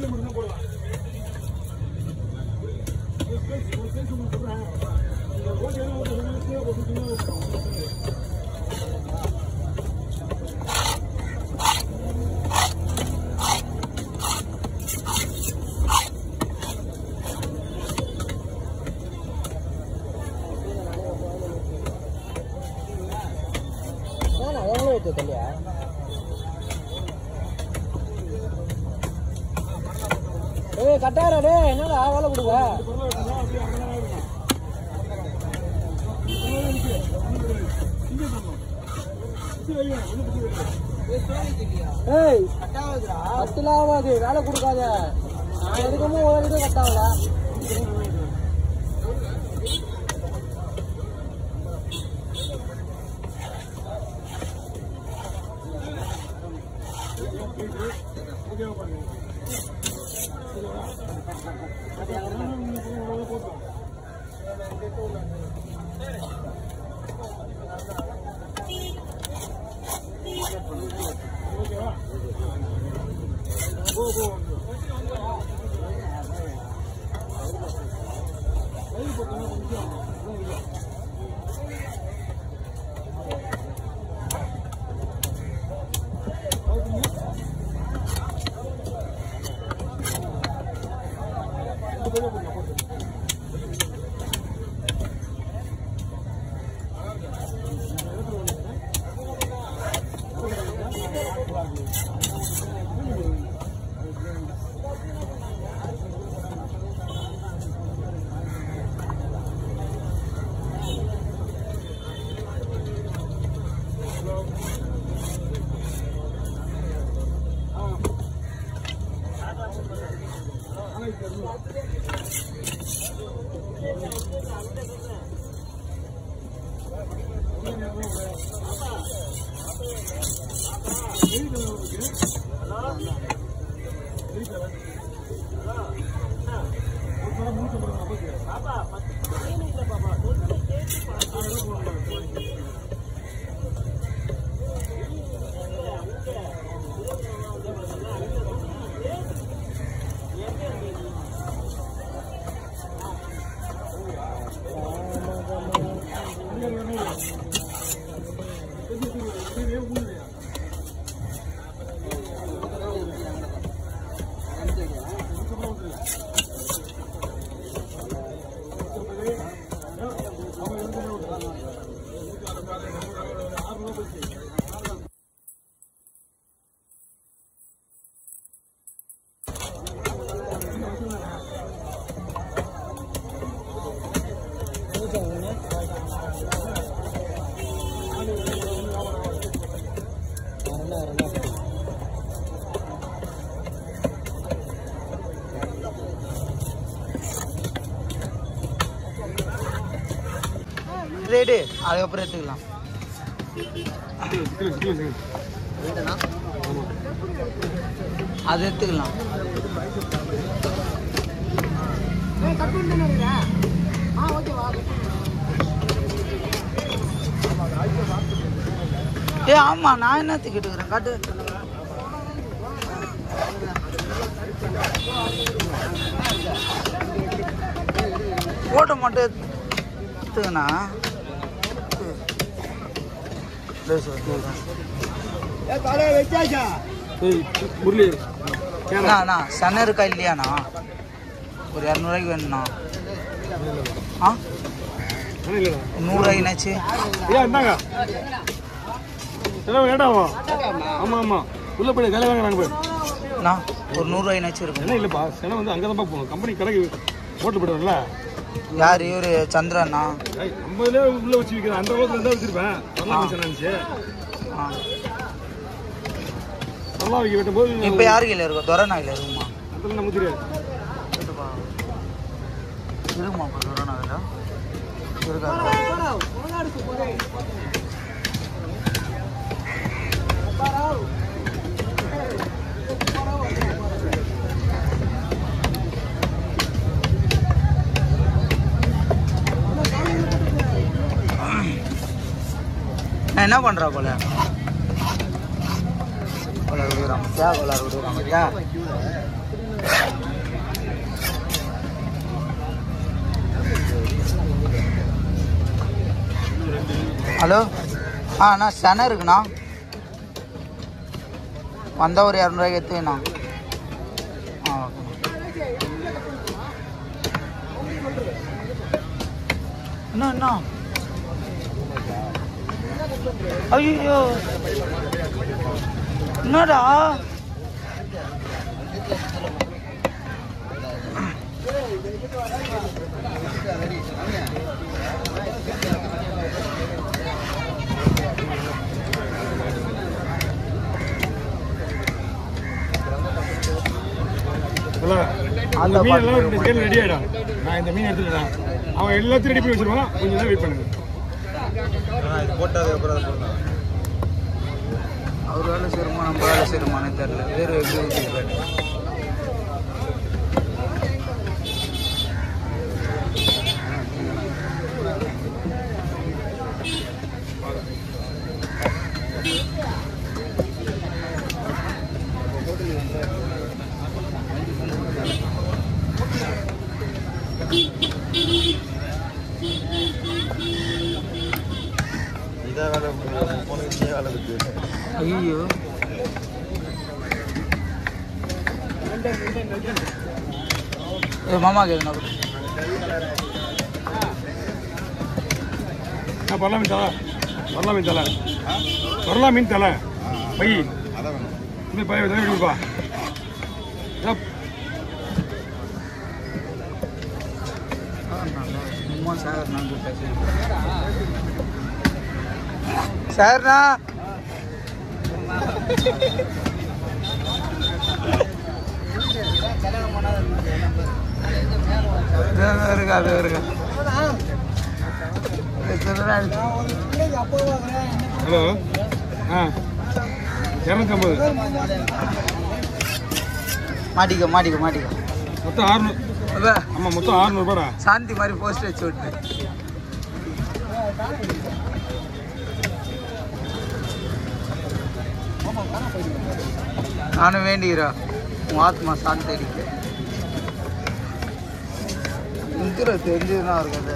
Qattara டே என்னடா வேலை கொடுங்க ஏய் கட்டலாவாது வேலை கொடுக்காத நான் எதுக்குமோ ஒரு இது கட்டாவல ரேடு அதுக்கப்புறம் எடுத்துக்கலாம். அது எடுத்துக்கலாம். ஏ ஆமா நான் என்னத்துக்கு எடுக்கிறேன் காட்டு. போட்டோ மட்டும் எடுத்துக்கண்ணா. சன்ன இருக்கா இல்லையாண்ணா? ஒரு 200 வேணுண்ணா. ஆ 100 என்னாச்சு? ஆமா ஆமா உள்ள போய் வேலை வாங்க போய் ஒரு 100 என்னாச்சு இருக்கும். என்ன இல்லப்பா சென வந்து அங்கதான் போகணும். கம்பெனி கடைக்கு போட்டு போயிடுவாங்கல்ல. யார் இவரு சந்திரண்ணா? 50 உள்ள வச்சு விற்கிறேன். அந்த ரோட்ல இருந்தா வச்சிருப்பேன். நல்லா வைக்க வெட்டும் போது இப்ப யாரு கையில இருக்கும்? துரை கையில இருக்குமா? அதெல்லாம் நமக்கு தெரியாது. இருக்குமா துரை கையில? இருக்காது. என்ன பண்றா போல क्या बोला रोड क्या ஹலோ அண்ணா செனை இருக்குண்ணா வந்தால் ஒரு 200 எடுத்துண்ணா. என்ன ஐயோ என்னடா அந்த மீன் எல்லாம் 2 செகண்ட் ரெடி ஆயிடும். நான் இந்த மீன் எடுத்துட்டேன். அவன் எல்லாத்தையும் ரெடி பண்ணி வச்சிருவான். கொஞ்சம் நேரம் வெயிட் பண்ணுங்க. அவர் வேலை செய்யுமா நம்ம வேலை செய்யுமானே தெரியல. வேறு ஐயோ மாமா கேட்குண்ணா பரலா மீன் தலை பரலா மீன் தலை பரலா மீன் தலை பை இந்த பை தலை எடுப்பா. சார்ண்ணா இருக்கா அது இருக்கா ஹலோ 250 மாட்டிக்க மாட்டிக்க மாட்டிக்க மொத்தம் 600. ஆமாம் மொத்தம் 600 ரூபாடா. சாந்தி மாதிரி போஸ்ட் வச்சு விட்டு நானும் வேண்டிக்கிறா உன் ஆத்மா சாந்தி அடிக்க தெரிஞ்சதுன்னா இருக்காது.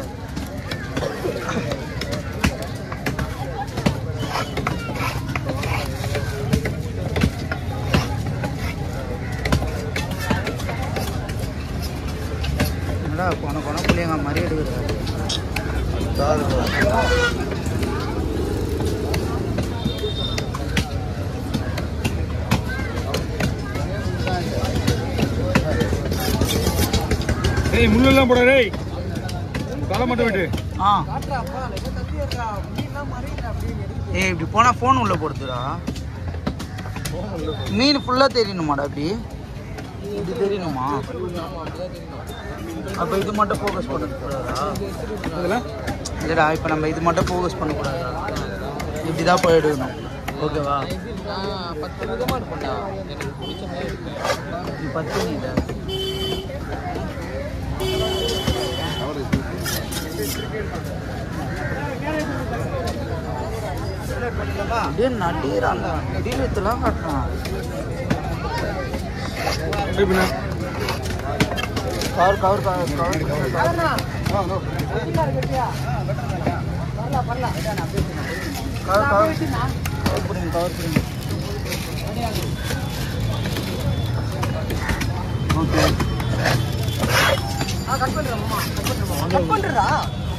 என்னடா கொன பிள்ளைங்க மாதிரி எடுக்கிறாரு. ஏய் முள்ளெல்லாம் போட டேய் தலை மட்டும் விட்டு. ஏய் இப்படி போனா ஃபோன் உள்ள போடுதுடா. மீன் ஃபுல்லா தெரியணுமாடா? இப்படி இப்படி தெரியணுமா? அப்போ இது மட்டும் ஃபோக்கஸ் பண்ணக்கூடாதா? இல்லைடா இப்போ நம்ம இது மட்டும் ஃபோக்கஸ் பண்ணக்கூடாதா? இப்படி தான் போய் எடுக்கணும். ஓகேவா? 10 விதமாக இருப்பா எனக்கு பிடிச்ச மாதிரி இருக்கு. 10 இல்லை அப்படியே நடிக்கிறாங்க. நடிகத்துலாம் காட்டணும். கவர் கவர் கவர் கவர் புரியுங்க கவர் புரியுங்க. ஓகே கட் பண்ணுறா.